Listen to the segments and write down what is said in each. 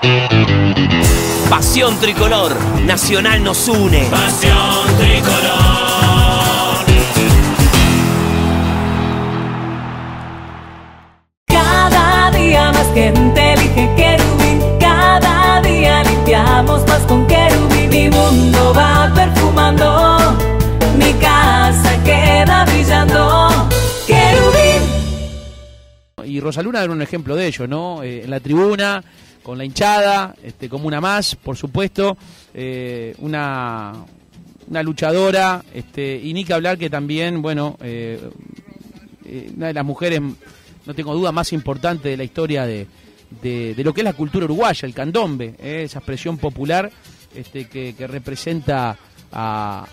Pasión tricolor, Nacional nos une. Pasión tricolor. Cada día más gente elige Querubín. Cada día limpiamos más con Querubín. Mi mundo va perfumando, mi casa queda brillando. Querubín. Y Rosaluna era un ejemplo de ello, ¿no? En la tribuna, con la hinchada, como una más, por supuesto, una luchadora, y ni que hablar que también, bueno, una de las mujeres, no tengo duda, más importante de la historia de lo que es la cultura uruguaya, el candombe, esa expresión popular que representa a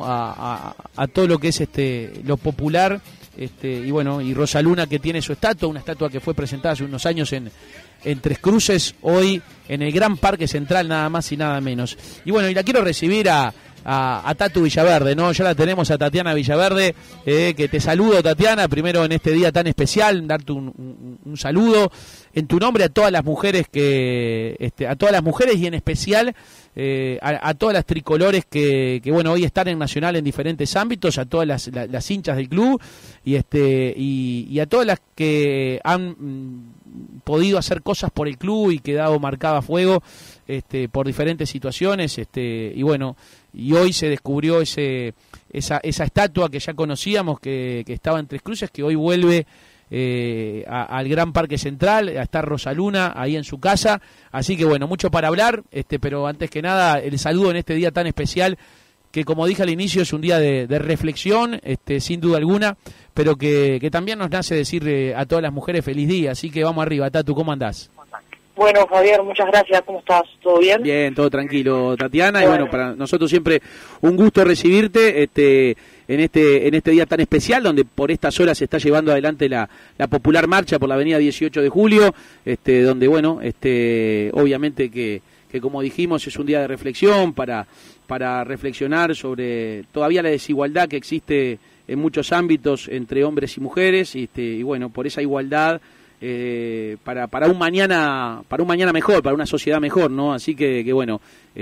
todo lo que es lo popular, y bueno, y Rosaluna, que tiene su estatua, una estatua que fue presentada hace unos años en Tres Cruces, hoy en el Gran Parque Central, nada más y nada menos. Y bueno, y la quiero recibir a Tatu Villaverde, ¿no? Ya la tenemos a Tatiana Villaverde, que te saludo, Tatiana, primero en este día tan especial, darte un saludo en tu nombre a todas las mujeres a todas las mujeres y en especial a todas las tricolores que bueno, hoy están en Nacional en diferentes ámbitos, a todas las hinchas del club y a todas las que han podido hacer cosas por el club y quedado marcada a fuego por diferentes situaciones, y bueno, y hoy se descubrió esa estatua que ya conocíamos que estaba en Tres Cruces, que hoy vuelve al Gran Parque Central, a estar Rosaluna ahí en su casa, así que bueno, mucho para hablar, pero antes que nada el saludo en este día tan especial, que como dije al inicio es un día de reflexión, sin duda alguna, pero que también nos nace decir a todas las mujeres feliz día, así que vamos arriba. Tatu, ¿cómo andás? Bueno, Javier, muchas gracias, ¿cómo estás? ¿Todo bien? Bien, todo tranquilo, Tatiana, y bueno, para nosotros siempre un gusto recibirte en este día tan especial, donde por estas horas se está llevando adelante la popular marcha por la avenida 18 de julio, donde bueno, obviamente que como dijimos es un día de reflexión para reflexionar sobre todavía la desigualdad que existe en muchos ámbitos entre hombres y mujeres, y bueno, por esa igualdad para un mañana mejor, para una sociedad mejor, ¿no? Así que bueno,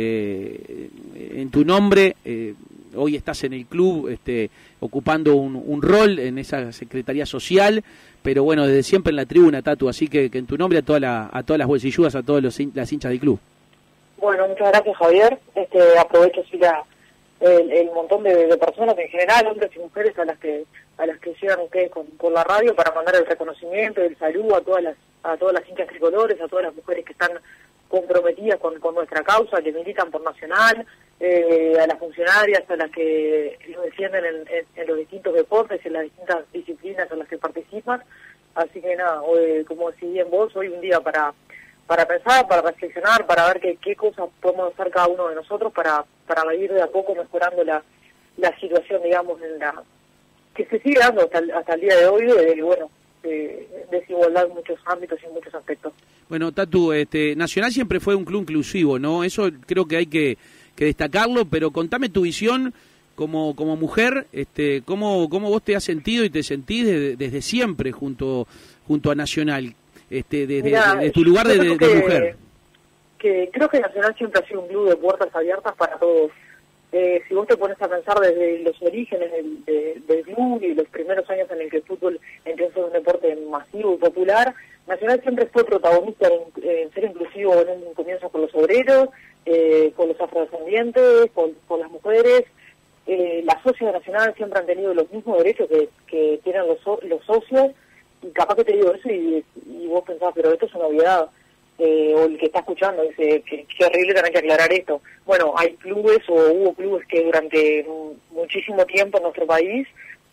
en tu nombre hoy estás en el club ocupando un rol en esa secretaría social, pero bueno, desde siempre en la tribuna, Tatu, así que en tu nombre a todas las bolsilludas, a todas las hinchas del club. Bueno, muchas gracias, Javier. Aprovecho así el montón de personas en general, hombres y mujeres a las que llegan ustedes con la radio, para mandar el reconocimiento y el saludo a todas las hinchas tricolores, a todas las mujeres que están comprometidas con nuestra causa, que militan por Nacional, a las funcionarias, a las que lo defienden en los distintos deportes, en las distintas disciplinas en las que participan. Así que nada, hoy, como decís bien vos, hoy un día para pensar, para reflexionar, para ver qué cosas podemos hacer cada uno de nosotros para ir de a poco mejorando la situación, digamos, que se sigue dando hasta el día de hoy, desigualdad en muchos ámbitos y en muchos aspectos. Bueno, Tatu, Nacional siempre fue un club inclusivo, ¿no? Eso creo que hay que destacarlo, pero contame tu visión como mujer, cómo vos te has sentido y te sentís desde siempre junto a Nacional, desde tu lugar de mujer. Que creo que Nacional siempre ha sido un club de puertas abiertas para todos. Si vos te pones a pensar desde los orígenes del club y los primeros años en el que el fútbol empezó a ser un deporte masivo y popular, Nacional siempre fue protagonista en ser inclusivo en un comienzo con los obreros, con los afrodescendientes, con las mujeres. Las socios de Nacional siempre han tenido los mismos derechos que tienen los socios, y capaz que te digo eso y vos pensás, pero esto es una obviedad. O el que está escuchando dice que horrible tener que aclarar esto. Bueno, hay clubes o hubo clubes que durante muchísimo tiempo en nuestro país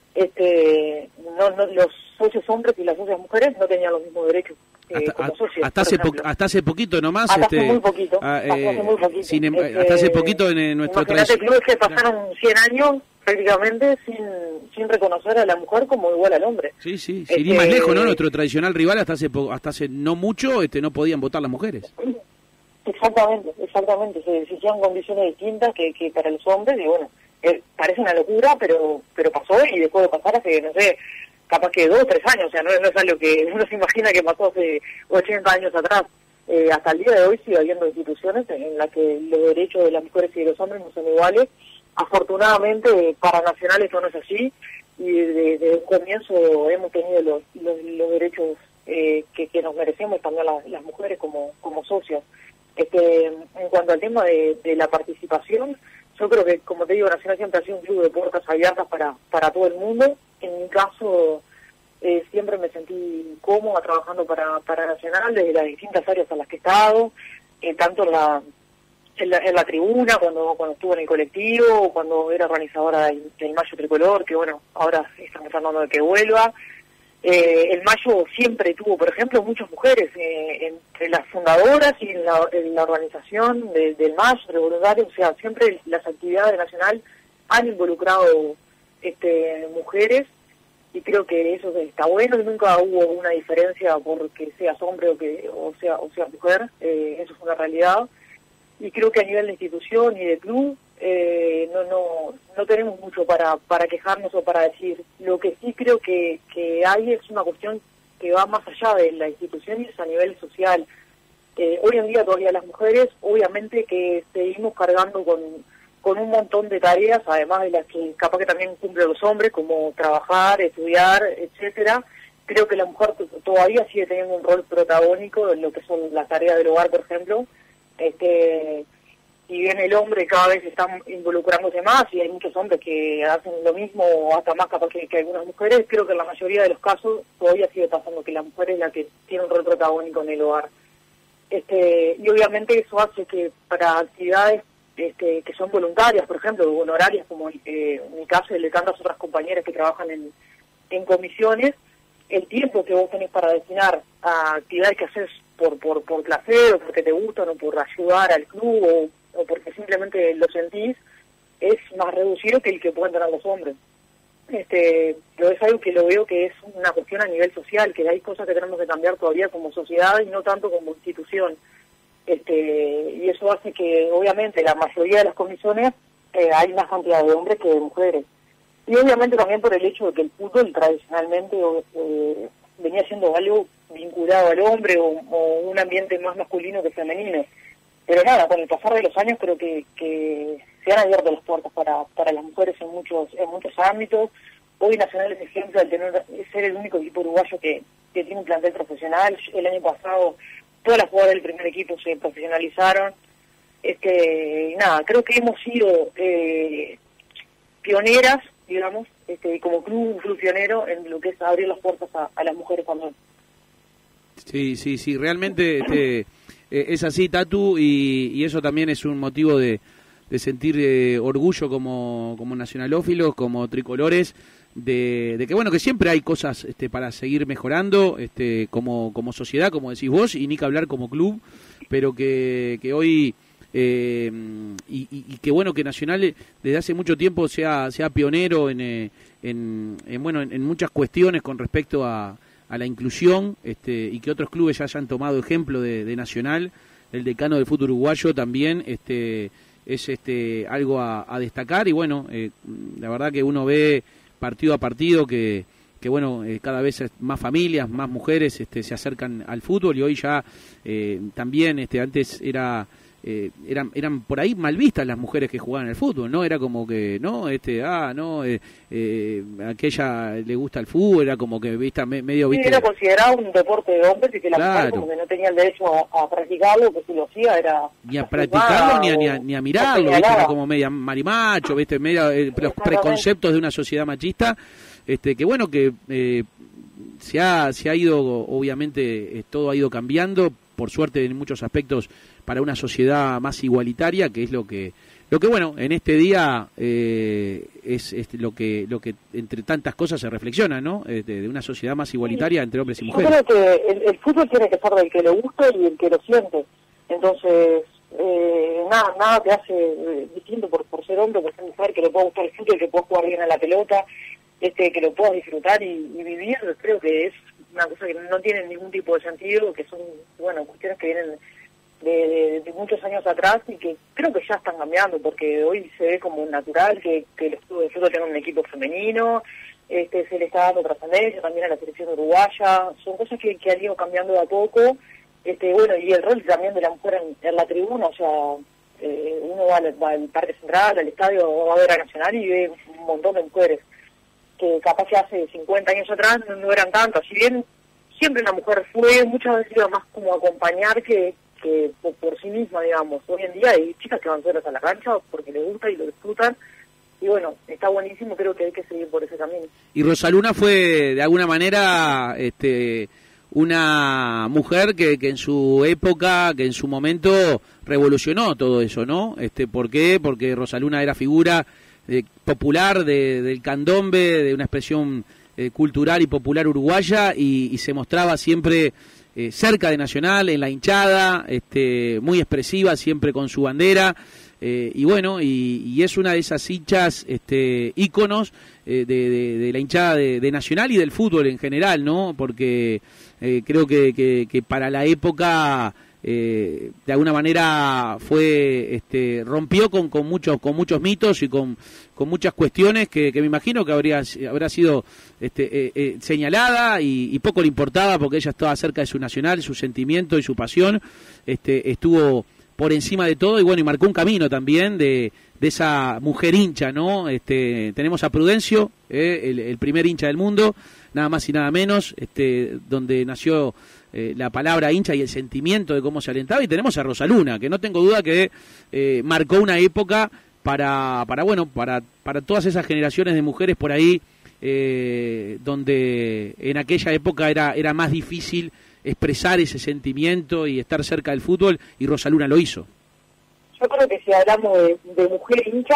los socios hombres y las socias mujeres no tenían los mismos derechos como socios. Hasta hace poquito nomás. Hasta hace muy poquito. Hasta hace poquito en nuestro país. Imagínate clubes que pasaron 100 años prácticamente sin reconocer a la mujer como igual al hombre. Sí, sin ir más lejos, ¿no? Nuestro tradicional rival hasta hace no mucho no podían votar las mujeres. Exactamente. Se hicieron condiciones distintas que para los hombres, y bueno, parece una locura, pero pasó, y dejó de pasar hace, no sé, capaz que 2 o 3 años, o sea, no es algo que uno se imagina que pasó hace 80 años atrás. hasta el día de hoy sigue habiendo instituciones en las que los derechos de las mujeres y de los hombres no son iguales. Afortunadamente para Nacional esto no es así, y desde el comienzo hemos tenido los derechos que nos merecemos también las mujeres como socias. En cuanto al tema de la participación, yo creo que, como te digo, Nacional siempre ha sido un club de puertas abiertas para todo el mundo. En mi caso, siempre me sentí cómoda trabajando para Nacional desde las distintas áreas a las que he estado, tanto en la tribuna, cuando estuve en el colectivo, cuando era organizadora del Mayo Tricolor, que bueno, ahora estamos tratando de que vuelva. El Mayo siempre tuvo, por ejemplo, muchas mujeres entre las fundadoras y en la organización del Mayo, de voluntarios, o sea, siempre las actividades de Nacional han involucrado mujeres, y creo que eso está bueno, y nunca hubo una diferencia porque seas hombre o seas mujer, eso es una realidad. Y creo que a nivel de institución y de club no tenemos mucho para quejarnos o para decir. Lo que sí creo que hay es una cuestión que va más allá de la institución y es a nivel social. Hoy en día todavía las mujeres, obviamente que seguimos cargando con un montón de tareas, además de las que capaz que también cumplen los hombres, como trabajar, estudiar, etcétera. Creo que la mujer todavía sigue teniendo un rol protagónico en lo que son las tareas del hogar, por ejemplo. Si bien el hombre cada vez está involucrándose más, y hay muchos hombres que hacen lo mismo o hasta más capaz que algunas mujeres, creo que en la mayoría de los casos todavía sigue pasando que la mujer es la que tiene un rol protagónico en el hogar. Y obviamente eso hace que para actividades que son voluntarias, por ejemplo, honorarias, como en mi caso y el de tantas otras compañeras que trabajan en comisiones, el tiempo que vos tenés para destinar a actividades que haces por placer, o porque te gustan, o por ayudar al club, o porque simplemente lo sentís, es más reducido que el que pueden tener los hombres. Pero es algo que lo veo que es una cuestión a nivel social, que hay cosas que tenemos que cambiar todavía como sociedad y no tanto como institución. Y eso hace que, obviamente, la mayoría de las comisiones hay más cantidad de hombres que de mujeres. Y obviamente también por el hecho de que el fútbol tradicionalmente venía siendo algo vinculado al hombre o un ambiente más masculino que femenino. Pero nada, con el pasar de los años creo que se han abierto las puertas para las mujeres en muchos ámbitos. Hoy Nacional es ejemplo de ser el único equipo uruguayo que tiene un plantel profesional. El año pasado todas las jugadoras del primer equipo se profesionalizaron. Nada, creo que hemos sido pioneras, digamos, como un club pionero en lo que es abrir las puertas a las mujeres también. Sí, realmente es así, Tatu, y eso también es un motivo de sentir orgullo como nacionalófilos, como tricolores, de que bueno, que siempre hay cosas para seguir mejorando, como sociedad, como decís vos, y ni que hablar como club, pero que hoy y que bueno, que Nacional desde hace mucho tiempo sea pionero en muchas cuestiones con respecto a la inclusión, y que otros clubes ya hayan tomado ejemplo de Nacional. El decano del fútbol uruguayo también es algo a destacar, y bueno, la verdad que uno ve partido a partido que bueno, cada vez más familias, más mujeres se acercan al fútbol, y hoy ya también antes eran por ahí mal vistas las mujeres que jugaban al fútbol, ¿no? Era como que, no, aquella le gusta el fútbol, era como que medio vista. Sí, era considerado un deporte de hombres, y que la mujer como que no tenía el derecho a practicarlo, que si lo hacía era... Ni a practicarlo, ni a mirarlo, ¿viste? Era como media marimacho, ¿viste? Los preconceptos de una sociedad machista, que bueno, que se ha ido, obviamente, todo ha ido cambiando, por suerte en muchos aspectos, para una sociedad más igualitaria, que es lo que bueno, en este día es lo que entre tantas cosas se reflexiona, ¿no? De una sociedad más igualitaria entre hombres y mujeres. Yo creo que el fútbol tiene que ser del que le gusta y el que lo siente. Entonces, nada te hace distinto por ser hombre, por ser mujer, que le pueda gustar el fútbol, que pueda jugar bien a la pelota, que lo puedas disfrutar y vivir. Creo que es una cosa que no tiene ningún tipo de sentido, que son, bueno, cuestiones que vienen de muchos años atrás, y que creo que ya están cambiando, porque hoy se ve como natural que los clubes de fútbol tengan un equipo femenino, se le está dando trascendencia también a la selección uruguaya. Son cosas que han ido cambiando de a poco, Bueno, y el rol también de la mujer en la tribuna, o sea, uno va al Parque Central, al estadio, va a ver a Nacional y ve un montón de mujeres que capaz que hace 50 años atrás no eran tantas. Si bien siempre la mujer fue, muchas veces iba más como a acompañar que por sí misma, digamos. Hoy en día hay chicas que van solas a la cancha porque les gusta y lo disfrutan. Y bueno, está buenísimo, creo que hay que seguir por ese camino. Y Rosaluna fue, de alguna manera, una mujer que en su época, que en su momento revolucionó todo eso, ¿no? ¿Por qué? Porque Rosaluna era figura popular del candombe, de una expresión cultural y popular uruguaya, y se mostraba siempre cerca de Nacional, en la hinchada, muy expresiva, siempre con su bandera. Y bueno, y es una de esas hinchas íconos de la hinchada de Nacional y del fútbol en general, ¿no? Porque creo que para la época de alguna manera rompió con muchos mitos y con muchas cuestiones que me imagino que habrá sido señalada y poco le importaba, porque ella estaba cerca de su Nacional, su sentimiento y su pasión estuvo por encima de todo, y bueno, y marcó un camino también de esa mujer hincha, ¿no? Tenemos a Prudencio, el primer hincha del mundo, nada más y nada menos, donde nació la palabra hincha y el sentimiento de cómo se alentaba, y tenemos a Rosaluna, que no tengo duda que marcó una época para todas esas generaciones de mujeres por ahí, donde en aquella época era más difícil expresar ese sentimiento y estar cerca del fútbol, y Rosaluna lo hizo. Yo creo que si hablamos de mujer hincha,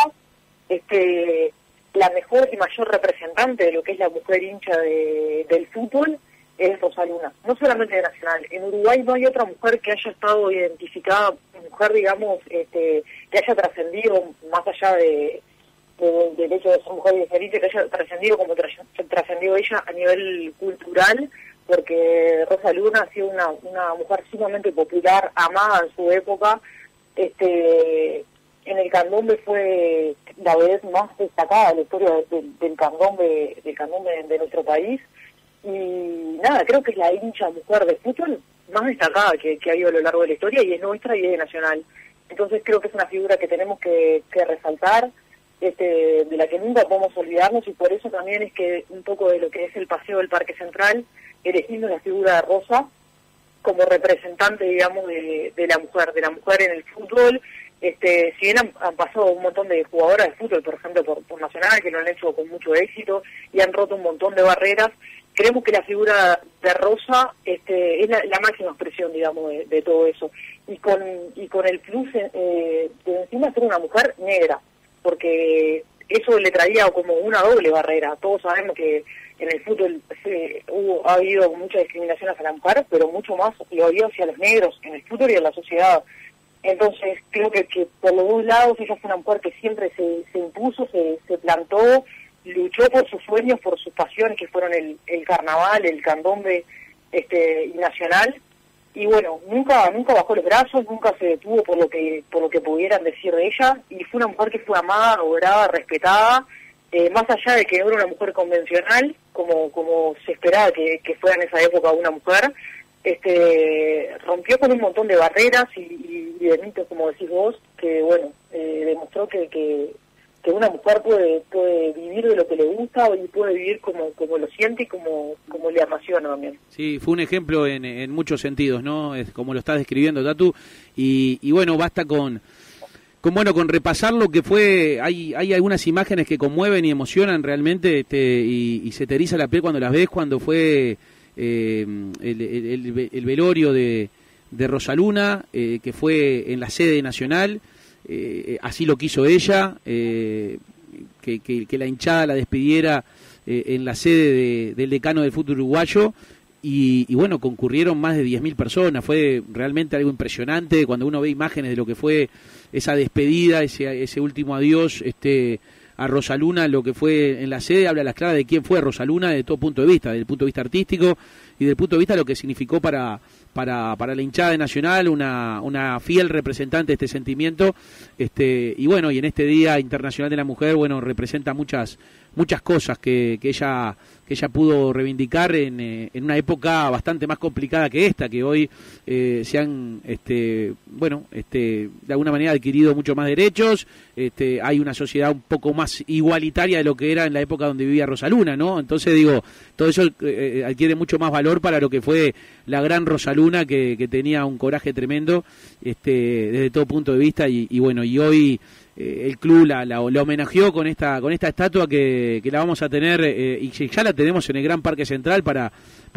la mejor y mayor representante de lo que es la mujer hincha del fútbol es Rosaluna, no solamente de Nacional. En Uruguay no hay otra mujer que haya estado identificada, mujer, digamos, que haya trascendido más allá del hecho de ser mujer diferente, que haya trascendido como trascendió ella a nivel cultural, porque Rosaluna ha sido una mujer sumamente popular, amada en su época. En el candombe fue la vez más destacada de la historia del candombe de nuestro país, y nada, creo que es la hincha mujer de fútbol más destacada que ha habido a lo largo de la historia, y es nuestra y es de Nacional. Entonces creo que es una figura que tenemos que resaltar, de la que nunca podemos olvidarnos, y por eso también es que un poco de lo que es el paseo del Parque Central elegimos la figura de Rosa como representante, digamos, de la mujer en el fútbol. Si bien han pasado un montón de jugadoras de fútbol, por ejemplo, por Nacional, que lo han hecho con mucho éxito y han roto un montón de barreras, creemos que la figura de Rosa es la máxima expresión, digamos, de todo eso. Y con el plus de encima ser una mujer negra, porque eso le traía como una doble barrera. Todos sabemos que en el fútbol ha habido mucha discriminación hacia la mujer, pero mucho más lo ha habido hacia los negros en el fútbol y en la sociedad. Entonces creo que por los dos lados ella fue una mujer que siempre se impuso, se plantó, luchó por sus sueños, por sus pasiones, que fueron el carnaval, el candombe y Nacional. Y bueno, nunca bajó los brazos, nunca se detuvo por lo que pudieran decir de ella, y fue una mujer que fue amada, adorada, respetada, más allá de que no era una mujer convencional, como se esperaba que fuera en esa época una mujer. Rompió con un montón de barreras y de mitos, como decís vos, que bueno, demostró que una mujer puede vivir de lo que le gusta y puede vivir como lo siente y como le apasiona también. Sí, fue un ejemplo en muchos sentidos, ¿no? Es como lo estás describiendo, Tatu, y bueno, basta con repasar lo que fue. Hay algunas imágenes que conmueven y emocionan realmente, y se te eriza la piel cuando las ves, cuando fue el velorio de Rosaluna, que fue en la sede nacional. Así lo quiso ella, que la hinchada la despidiera en la sede del decano del fútbol uruguayo, y bueno, concurrieron más de 10.000 personas. Fue realmente algo impresionante cuando uno ve imágenes de lo que fue esa despedida, ese último adiós a Rosaluna, lo que fue en la sede. Habla a las claras de quién fue Rosaluna desde todo punto de vista, desde el punto de vista artístico y desde el punto de vista de lo que significó para la hinchada de Nacional, una fiel representante de este sentimiento, y bueno, y en este Día Internacional de la Mujer, bueno, representa muchas muchas cosas que ella pudo reivindicar en una época bastante más complicada que esta, que hoy se han de alguna manera adquirido mucho más derechos, hay una sociedad un poco más igualitaria de lo que era en la época donde vivía Rosaluna, ¿no? Entonces digo, todo eso adquiere mucho más valor para lo que fue la gran Rosaluna, que tenía un coraje tremendo desde todo punto de vista, y bueno, y hoy el club la homenajeó con esta estatua que la vamos a tener y que ya la tenemos en el Gran Parque Central para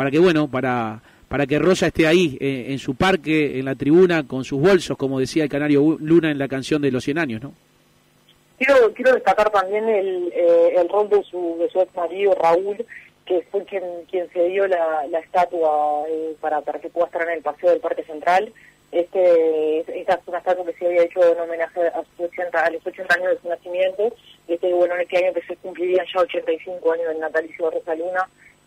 que Rosa esté ahí en su parque, en la tribuna, con sus bolsos, como decía el Canario Luna en la canción de los 100 años, ¿no? Quiero destacar también el rol de su ex marido Raúl, que fue quien se dio la estatua para que pueda estar en el paseo del Parque Central. Esta es una estatua que se había hecho en homenaje a los 80 años de su nacimiento. Bueno, en este año que se cumplirían ya 85 años del natalicio de Rosaluna,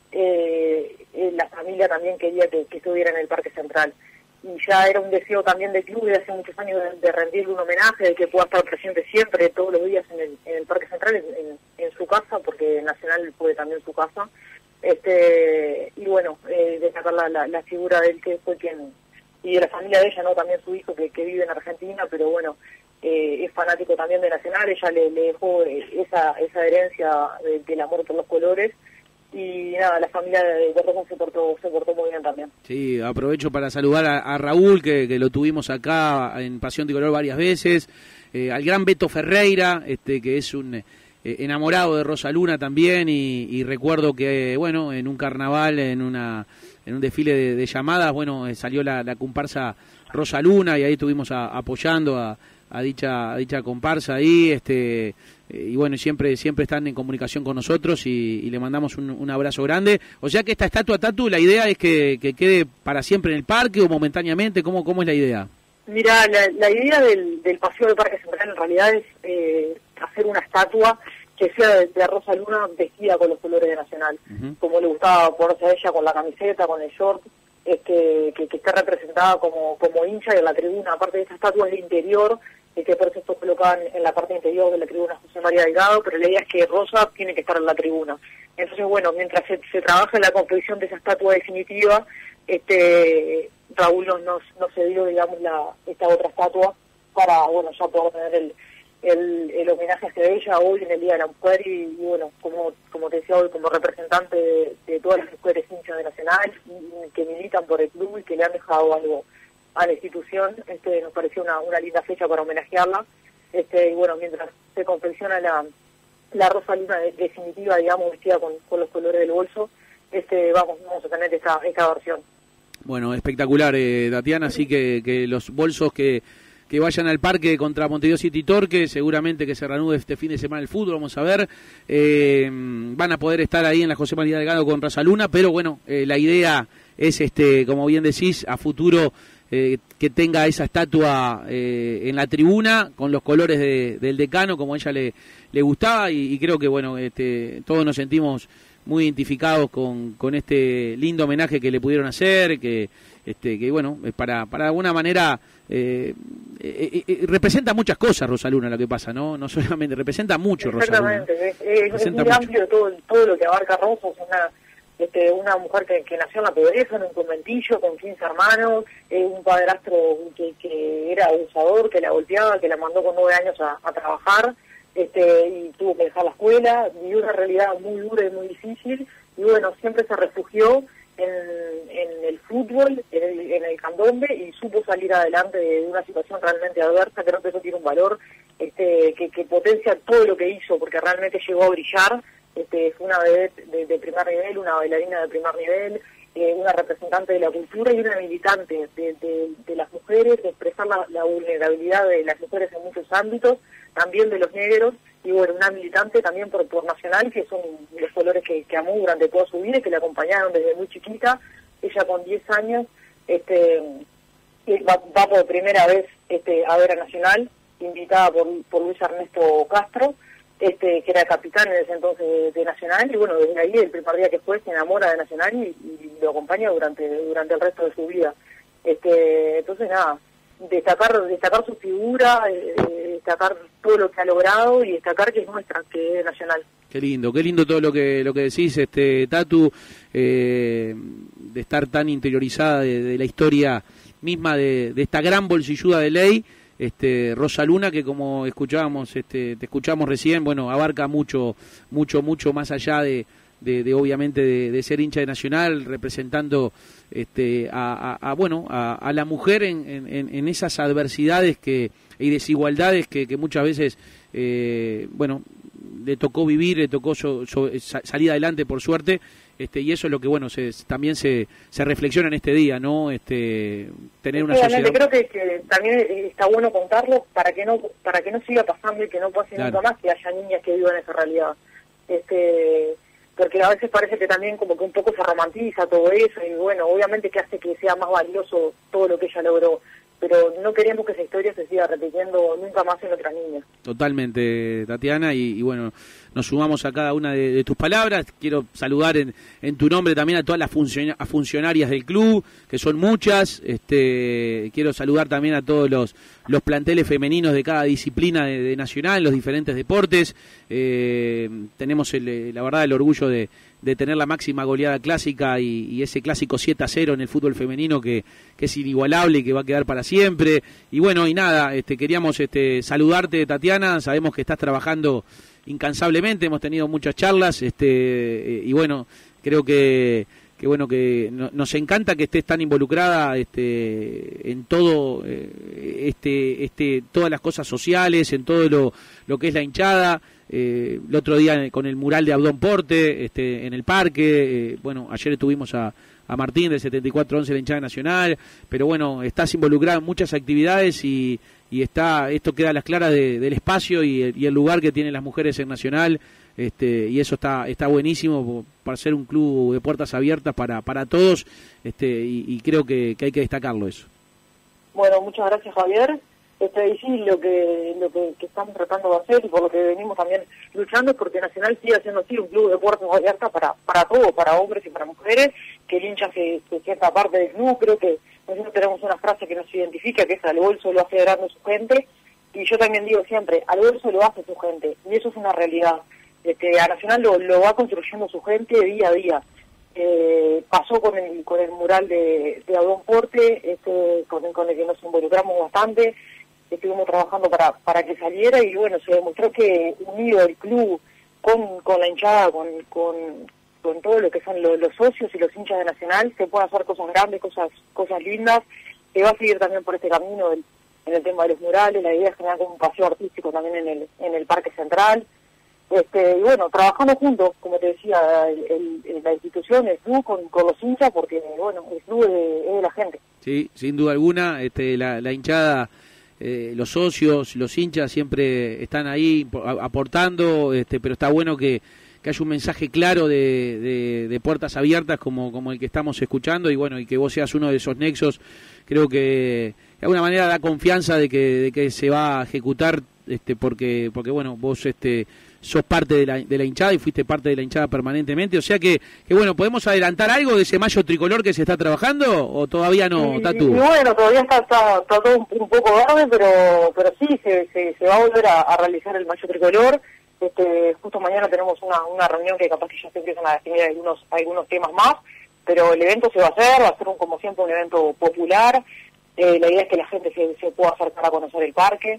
la familia también quería que estuviera en el Parque Central. Y ya era un deseo también del club de hace muchos años de rendirle un homenaje, de que pueda estar presente siempre, todos los días en el Parque Central, en su casa, porque Nacional fue también su casa. Y bueno, destacar la figura de él, que fue y de la familia de ella, ¿no? También su hijo que vive en Argentina, pero bueno, es fanático también de Nacional. Ella le dejó esa herencia del amor por los colores, y nada, la familia de Rosa se portó muy bien también. Sí, aprovecho para saludar a Raúl, que lo tuvimos acá en Pasión Tricolor varias veces, al gran Beto Ferreira, que es un enamorado de Rosaluna también, y recuerdo que, bueno, en un carnaval, en un desfile de llamadas, bueno, salió la comparsa Rosaluna, y ahí estuvimos apoyando a dicha comparsa ahí, y bueno, siempre están en comunicación con nosotros, y le mandamos un abrazo grande. O sea que esta estatua, Tatu, la idea es que quede para siempre en el parque, o momentáneamente, ¿cómo es la idea? Mira, la idea del paseo del Parque Central en realidad es hacer una estatua que sea de Rosaluna vestida con los colores de Nacional, como le gustaba ponerse a ella, con la camiseta, con el short, que esté representada como hincha en la tribuna. Aparte de esta estatua es de interior, que por eso esto colocaban en la parte interior de la tribuna José María Delgado, pero la idea es que Rosa tiene que estar en la tribuna. Entonces, bueno, mientras se trabaja en la confección de esa estatua definitiva, Raúl nos cedió, digamos, esta otra estatua para, bueno, ya poder tener el homenaje hacia ella hoy en el Día de la Mujer, y bueno, como te decía hoy, como representante de todas las mujeres hinchas de Nacional que militan por el club y que le han dejado algo a la institución, nos pareció una linda fecha para homenajearla, y bueno, mientras se confecciona la Rosaluna definitiva, digamos, vestida con los colores del bolso, vamos a tener esta versión. Bueno, espectacular, Tatiana, así que los bolsos que vayan al parque contra Montevideo City Torque, seguramente que se reanude este fin de semana el fútbol, vamos a ver, van a poder estar ahí en la José María Delgado con Rosaluna, pero bueno, la idea es, como bien decís, a futuro que tenga esa estatua en la tribuna con los colores del decano, como a ella le gustaba, y creo que bueno, todos nos sentimos muy identificados con este lindo homenaje que le pudieron hacer, que bueno, para alguna manera representa muchas cosas Rosaluna, lo que pasa, no solamente representa mucho. Rosaluna. Exactamente, es muy amplio todo lo que abarca Rosa. Es una mujer que nació en la pobreza, en un conventillo con 15 hermanos, un padrastro que era abusador, que la golpeaba, que la mandó con 9 años a trabajar, y tuvo que dejar la escuela, vivió una realidad muy dura y muy difícil, y bueno, siempre se refugió en el fútbol, en el candombe, y supo salir adelante de una situación realmente adversa. Creo que eso tiene un valor que potencia todo lo que hizo, porque realmente llegó a brillar. Fue una vedette de primer nivel, una bailarina de primer nivel, una representante de la cultura y una militante de las mujeres, de expresar la vulnerabilidad de las mujeres en muchos ámbitos, también de los negros, y bueno, una militante también por Nacional, que son los colores que amó durante toda su vida y que la acompañaron desde muy chiquita. Ella con 10 años va por primera vez a ver a Nacional, invitada por Luis Ernesto Castro, que era capitán en ese entonces de Nacional, y bueno, desde ahí, el primer día que fue, se enamora de Nacional y lo acompaña durante el resto de su vida. Entonces nada, destacar su figura, destacar todo lo que ha logrado, y destacar que es nuestra, que es Nacional. Qué lindo todo lo que decís, Tatu, de estar tan interiorizada de la historia misma de esta gran bolsilluda de ley, Rosa Luna, que como escuchábamos, te escuchamos recién, bueno, abarca mucho más allá de obviamente de ser hincha de Nacional, representando a la mujer en esas adversidades y desigualdades que muchas veces le tocó vivir, le tocó salir adelante por suerte, y eso es lo que también se reflexiona en este día, ¿no? Tener una sociedad. Creo que también está bueno contarlo para que no siga pasando y que no pase nunca más que haya niñas que vivan esa realidad. Porque a veces parece que también como que un poco se romantiza todo eso y bueno, obviamente que hace que sea más valioso todo lo que ella logró, pero no queremos que esa historia se siga repitiendo nunca más en otras niñas. Totalmente, Tatiana, y bueno, nos sumamos a cada una de tus palabras. Quiero saludar en tu nombre también a todas las funcionarias del club, que son muchas. Quiero saludar también a todos los planteles femeninos de cada disciplina de Nacional, los diferentes deportes. Tenemos la verdad el orgullo de tener la máxima goleada clásica y ese clásico 7-0 en el fútbol femenino que es inigualable y que va a quedar para siempre. Y bueno, y nada, queríamos saludarte, Tatiana. Sabemos que estás trabajando incansablemente, hemos tenido muchas charlas, y bueno, creo que nos encanta que estés tan involucrada en todo, todas las cosas sociales, en todo lo que es la hinchada. El otro día con el mural de Abdón Porte en el parque, ayer tuvimos a Martín del 74-11 de la hinchada nacional, pero bueno, estás involucrada en muchas actividades y esto queda a las claras del espacio y el lugar que tienen las mujeres en Nacional, y eso está buenísimo para ser un club de puertas abiertas para todos, y creo que hay que destacarlo eso. Bueno, muchas gracias, Javier. Y sí, lo que estamos tratando de hacer y por lo que venimos también luchando es porque Nacional siga siendo así un club de puertas abiertas para todos, para hombres y para mujeres, que el hincha se sienta parte del club. Creo que nosotros tenemos una frase que nos identifica, que es al bolso lo hace grande su gente, y yo también digo siempre, al bolso lo hace su gente, y eso es una realidad. A Nacional lo va construyendo su gente día a día. Pasó con el mural de Abdón Porte, con el que nos involucramos bastante. Estuvimos trabajando para que saliera y bueno, se demostró que unido el club con la hinchada, con todo lo que son los socios y los hinchas de Nacional, se pueden hacer cosas grandes, cosas lindas. Se va a seguir también por este camino en el tema de los murales. La idea es generar como un paseo artístico también en el Parque Central. Y bueno, trabajando juntos, como te decía, la institución, el club con los hinchas, porque bueno, el club es de la gente. Sí, sin duda alguna, la hinchada, los socios, los hinchas siempre están ahí aportando, pero está bueno que haya un mensaje claro de puertas abiertas como el que estamos escuchando, y bueno, y que vos seas uno de esos nexos. Creo que de alguna manera da confianza de que se va a ejecutar, porque bueno, vos sos parte de la hinchada y fuiste parte de la hinchada permanentemente, o sea que bueno, ¿podemos adelantar algo de ese mayo tricolor que se está trabajando o todavía no, Tatu? Y bueno, todavía está todo un poco verde, pero sí, se va a volver a realizar el mayo tricolor. Justo mañana tenemos una reunión que capaz que ya se empiezan a definir algunos temas más, pero el evento va a ser como siempre un evento popular. La idea es que la gente se pueda acercar a conocer el parque,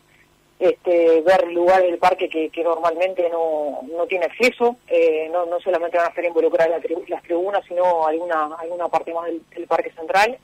ver lugares del parque que normalmente no tiene acceso, no solamente van a estar involucradas las tribunas, sino alguna parte más del Parque Central.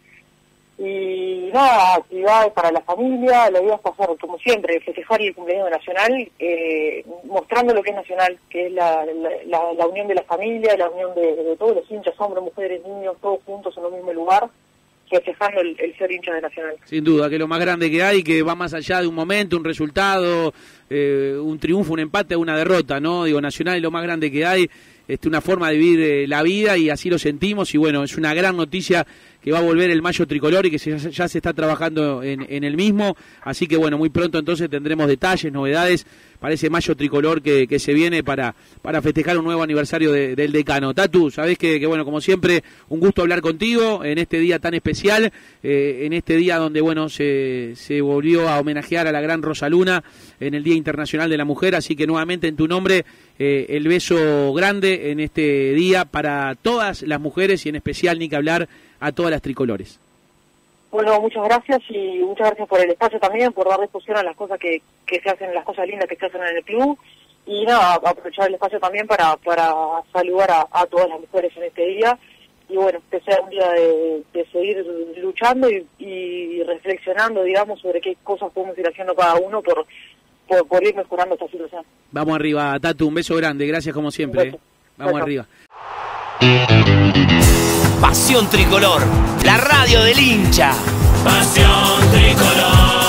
Y nada, actividades para la familia. La idea es pasar, como siempre, festejar el cumpleaños de Nacional, mostrando lo que es Nacional, que es la unión de la familia, la unión de todos los hinchas, hombres, mujeres, niños, todos juntos en un mismo lugar, festejando el ser hincha de Nacional. Sin duda, que es lo más grande que hay, que va más allá de un momento, un resultado, un triunfo, un empate, una derrota, ¿no? Digo, Nacional es lo más grande que hay, una forma de vivir la vida, y así lo sentimos, y bueno, es una gran noticia va a volver el Mayo Tricolor y que ya se está trabajando en el mismo, así que bueno, muy pronto entonces tendremos detalles, novedades para ese Mayo Tricolor que se viene para festejar un nuevo aniversario del decano. Tatu, sabés que bueno, como siempre, un gusto hablar contigo en este día tan especial, en este día donde bueno se volvió a homenajear a la gran Rosaluna en el Día Internacional de la Mujer, así que nuevamente en tu nombre el beso grande en este día para todas las mujeres y en especial, ni que hablar, a todas las tricolores. Bueno, muchas gracias y muchas gracias por el espacio también, por dar difusión a las cosas que se hacen, las cosas lindas que se hacen en el club. Y nada, aprovechar el espacio también para saludar a todas las mujeres en este día. Y bueno, que sea un día de seguir luchando y reflexionando, digamos, sobre qué cosas podemos ir haciendo cada uno por ir mejorando esta situación. Vamos arriba, Tatu, un beso grande, gracias como siempre. Vamos arriba. Pasión Tricolor, la radio del hincha. Pasión Tricolor.